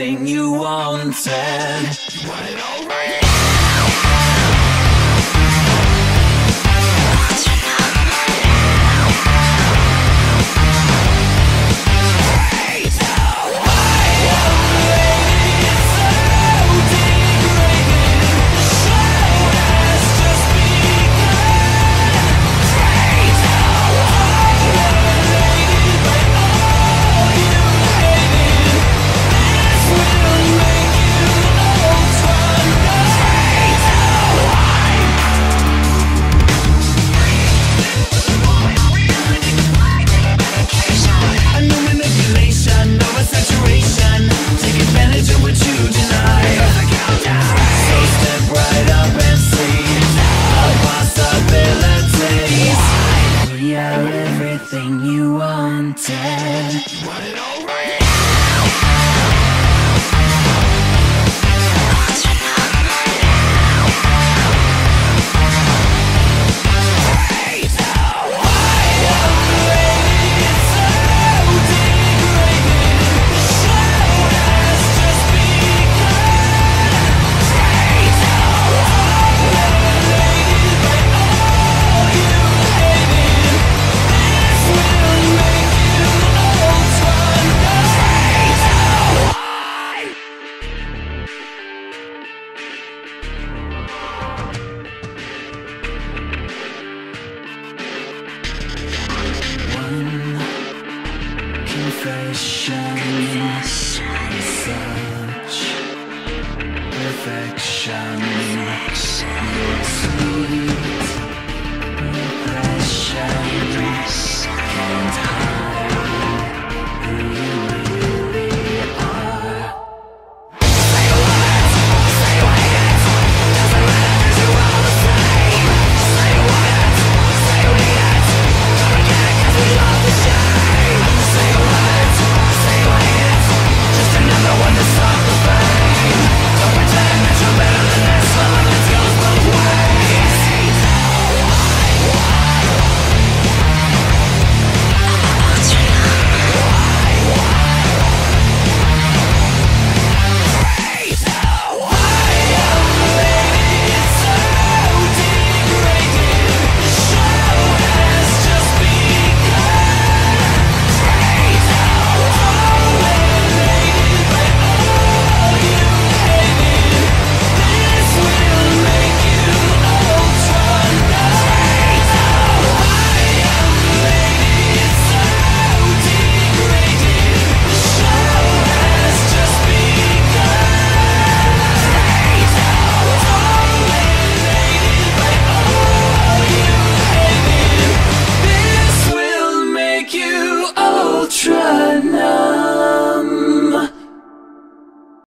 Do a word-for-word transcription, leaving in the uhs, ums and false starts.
everything you wanted. You want it all right. Everything you wanted. Want it all right. Confession, such perfection, your sweet impression can't hide who you really are. Say what? Say what? Doesn't matter 'cause you're all the same. Say what? Say what? Don't care 'cause we love the shame. Say what? Say what? Just another one to stop the pain. Don't pretend that you're better than this one. It goes both ways. Ultra numb.